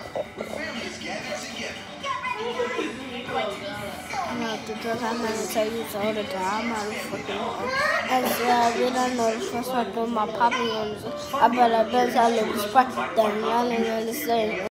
No, because I'm gonna tell you all the time. I'm out of fucking home. And we don't know the first one doing my popping on this. I better bet I look sprite. Then y'all ain't really saying.